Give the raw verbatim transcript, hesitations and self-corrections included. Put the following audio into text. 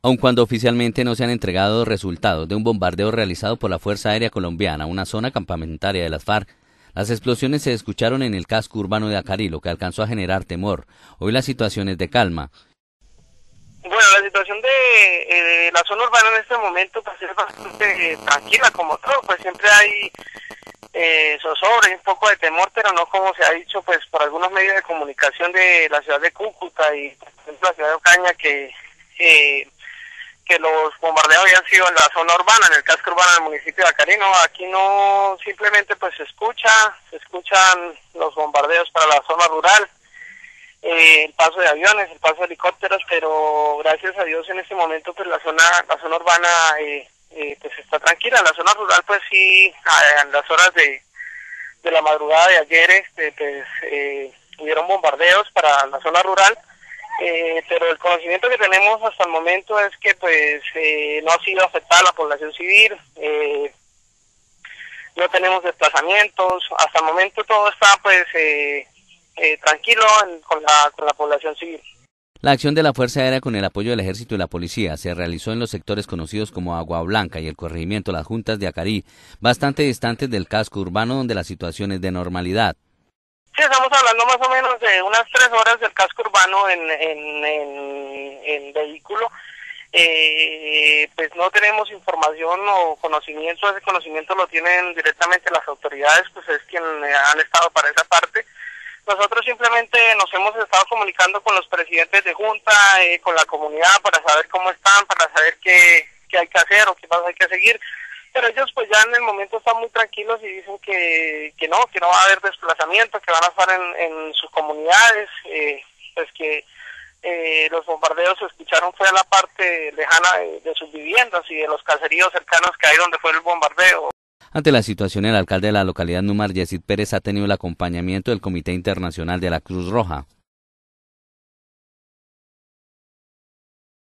Aun cuando oficialmente no se han entregado resultados de un bombardeo realizado por la Fuerza Aérea Colombiana a una zona campamentaria de las FARC, las explosiones se escucharon en el casco urbano de Acarí, lo que alcanzó a generar temor. Hoy la situación es de calma. Bueno, la situación de, eh, de la zona urbana en este momento pues es bastante eh, tranquila, como todo, pues siempre hay eh, zozobra y un poco de temor, pero no como se ha dicho pues por algunos medios de comunicación de la ciudad de Cúcuta y por ejemplo la ciudad de Ocaña que eh, que los bombardeos habían sido en la zona urbana, en el casco urbano del municipio de Acarí. No, aquí no, simplemente pues se escucha, se escuchan los bombardeos para la zona rural, eh, el paso de aviones, el paso de helicópteros, pero gracias a Dios en este momento pues la zona, la zona urbana eh, eh, pues está tranquila. La zona rural pues sí, en las horas de, de la madrugada de ayer este, pues eh, hubieron bombardeos para la zona rural. Eh, pero el conocimiento que tenemos hasta el momento es que pues eh, no ha sido afectada la población civil, eh, no tenemos desplazamientos, hasta el momento todo está pues eh, eh, tranquilo en, con, la, con la población civil. La acción de la Fuerza Aérea con el apoyo del Ejército y la Policía se realizó en los sectores conocidos como Agua Blanca y el corregimiento Las Juntas de Acarí, bastante distantes del casco urbano donde la situación es de normalidad. Sí, estamos hablando más o menos de unas tres horas del casco urbano en, en, en, en vehículo. Eh, pues no tenemos información o conocimiento, ese conocimiento lo tienen directamente las autoridades, pues es quien han estado para esa parte. Nosotros simplemente nos hemos estado comunicando con los presidentes de junta, eh, con la comunidad para saber cómo están, para saber qué, qué hay que hacer o qué pasos hay que seguir. Pero ellos pues ya en el momento están muy tranquilos y dicen que, que no, que no va a haber desplazamiento, que van a estar en, en sus comunidades, eh, pues que eh, los bombardeos se escucharon fue a la parte lejana de, de sus viviendas y de los caseríos cercanos que hay donde fue el bombardeo. Ante la situación, el alcalde de la localidad Númar, Yesid Pérez, ha tenido el acompañamiento del Comité Internacional de la Cruz Roja.